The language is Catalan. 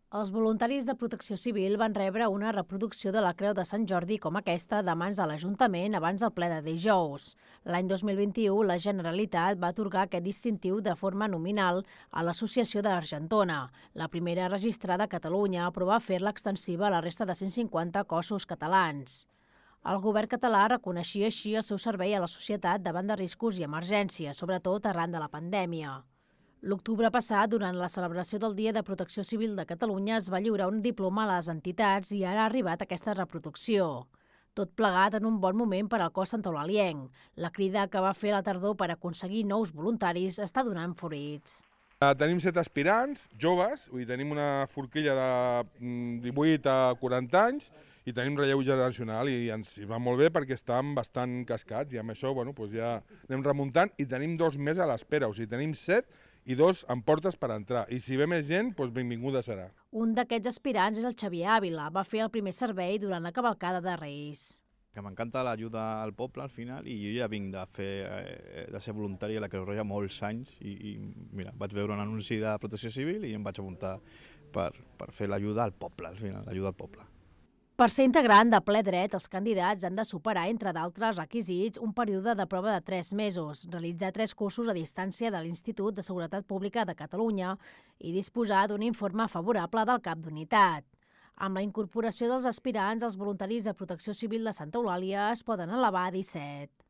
Els voluntaris de Protecció Civil van rebre una reproducció de la Creu de Sant Jordi com aquesta de mans de l'Ajuntament abans del ple de dijous. L'any 2021, la Generalitat va atorgar aquest distintiu de forma nominal a l'Associació d'Argentona, la primera registrada a Catalunya, però va fer-la extensiva a la resta de 150 cossos catalans. El govern català reconeixia així el seu servei a la societat davant de riscos i emergències, sobretot arran de la pandèmia. L'octubre passat, durant la celebració del Dia de Protecció Civil de Catalunya, es va lliurar un diploma a les entitats i ara ha arribat aquesta reproducció. Tot plegat en un bon moment per al cos santaolalienc. La crida que va fer a la tardor per aconseguir nous voluntaris està donant fruits. Tenim 7 aspirants, joves, tenim una forquilla de 18 a 40 anys i tenim relleu generacional i ens va molt bé perquè estàvem bastant cascats i amb això ja anem remuntant i tenim 2 més a l'espera, o sigui, tenim 7 i 2 amb portes per entrar. I si ve més gent, benvinguda serà. Un d'aquests aspirants és el Xavier Ávila. Va fer el primer servei durant la cavalcada de Reis. Que m'encanta l'ajuda al poble al final i jo ja vinc de ser voluntari a la Creu Roja molts anys i mira, vaig veure un anunci de Protecció Civil i em vaig apuntar per fer l'ajuda al poble, al final, l'ajuda al poble. Per ser integrant de ple dret, els candidats han de superar, entre d'altres requisits, un període de prova de 3 mesos, realitzar 3 cursos a distància de l'Institut de Seguretat Pública de Catalunya i disposar d'un informe favorable del cap d'unitat. Amb la incorporació dels aspirants, els voluntaris de Protecció Civil de Santa Eulàlia es poden elevar a 17.